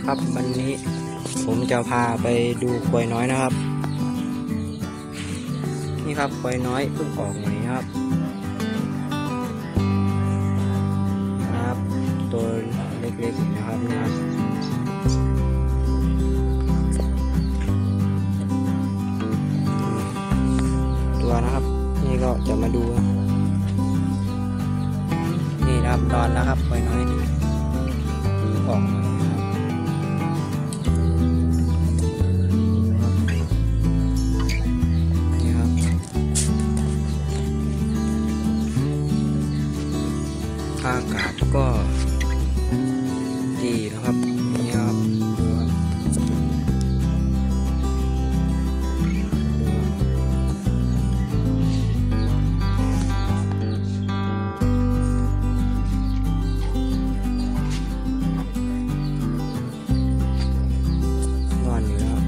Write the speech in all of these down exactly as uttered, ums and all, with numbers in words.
ครับวันนี้ผมจะพาไปดูควายน้อยนะครับนี่ครับควายน้อยเพิ่งออกใหม่ครับครับตัวเล็กๆนะครับนะครับตัวนะครับนี่ก็จะมาดูนี่นะครับตอนแล้วครับควายน้อยออกมาอากาศก็ดีนะครับนี่ครับดูครับนอนอยู่แล้ว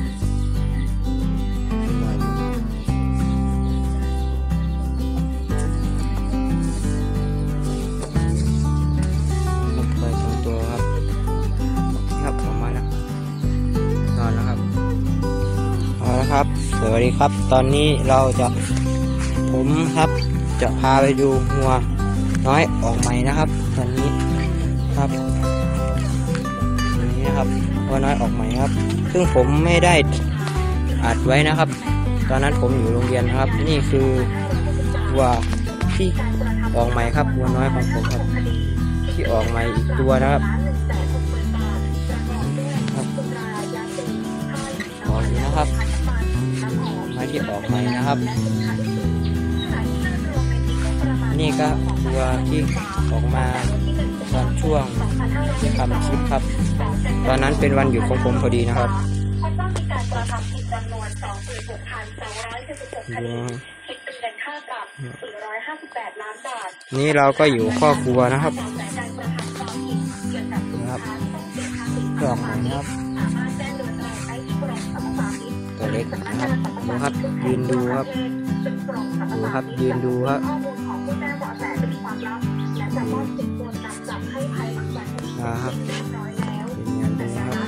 ครับสวัสดีครับตอนนี้เราจะผมครับจะพาไปดูงัวน้อยออกใหม่นะครับตอนนี้ครับนี้นะครับงัวน้อยออกใหม่ครับซึ่งผมไม่ได้อัดไว้นะครับตอนนั้นผมอยู่โรงเรียนนะครับนี่คือวัวที่ออกใหม่ครับงัวน้อยของผมครับที่ออกใหม่อีกตัวนะครับออกอยู่นะครับที่ออกใหม่นะครับนี่ก็ตัวที่ออกมาตอนช่วงทำคลิปครับตอนนั้นเป็นวันหยุดของผมพอดีนะครับนี่เราก็อยู่ครอบครัวนะครับนะครับออกใหม่นะครับตัวเล็กนะครับดูครับยืนดูครับดูครับยืนดูครับนะครับยืนดูครับ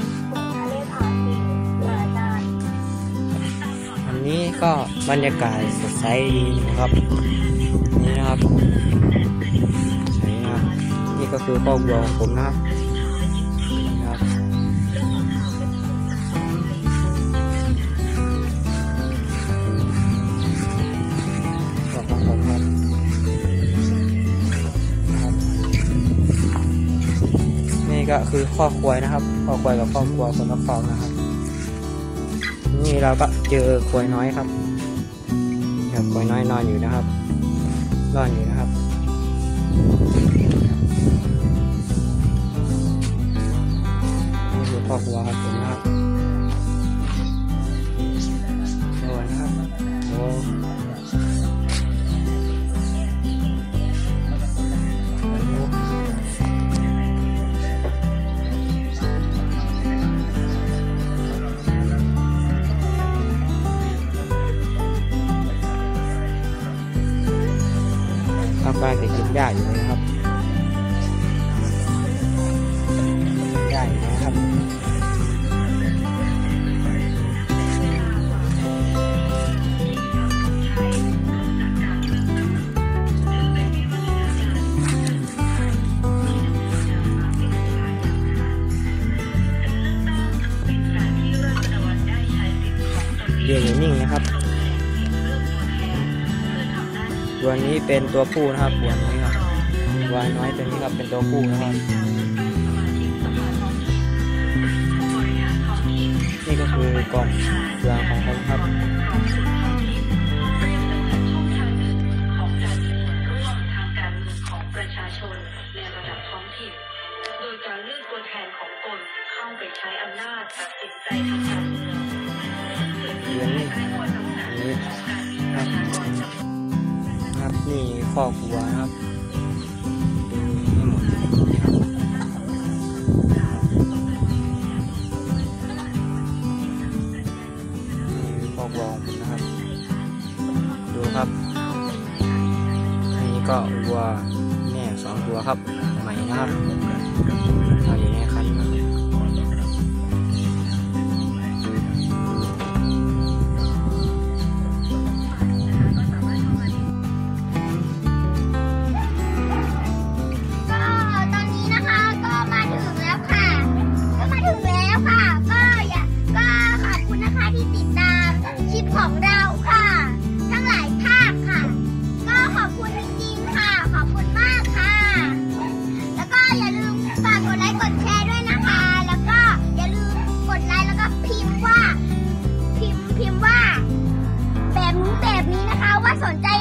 อันนี้ก็บรรยากาศสดใสดีนะครับนี่นะครับใช่นะครับนี่ก็คือครอบครัวของผมนะครับก็คือครอบครัวนะครับครอบครัวกับครอบครัวคนละฟองนะครับนี่เราก็เจอควายน้อยครับครับควายน้อยนอนอยู่นะครับนอนอยู่นะครับนี่คือครอบครัวครับผมนะครับโอ้นะครับโอ้กำลังจะกินหญ้าอยู่นะครับหญ้าอยู่นะครับเดี๋ยวอยู่นิ่งนะครับตัวนี้เป็นตัวผู้นะครับตัวนี้ครับวายน้อยตัวนี้ครับเป็นตัวผู้นะครับนี่ก็คือกล่องเรืองของเขาครับประชาชนในระดับท้องถิ่นโดยการเลือกตัวแทนของตนเข้าไปใช้อำนาจตัดสินใจทางการเมืองเรื่องนี้นี่ครับครับนี่ครอบครัวนะครับดูให้หมดนี่ครอบครัวของผมนะครับดูครับนี่ก็วัวแม่สองตัวครับใหม่นะครับอยู่ในคันที่ติดตามคลิปของเราค่ะทั้งหลายภาคค่ะก็ขอบคุณจริงๆค่ะขอบคุณมากค่ะแล้วก็อย่าลืมฝากกดไลค์กดแชร์ด้วยนะคะแล้วก็อย่าลืมกดไลค์แล้วก็พิมพ์ว่าพิมพ์พิมพ์ว่าแบบนี้แบบนี้นะคะว่าสนใจ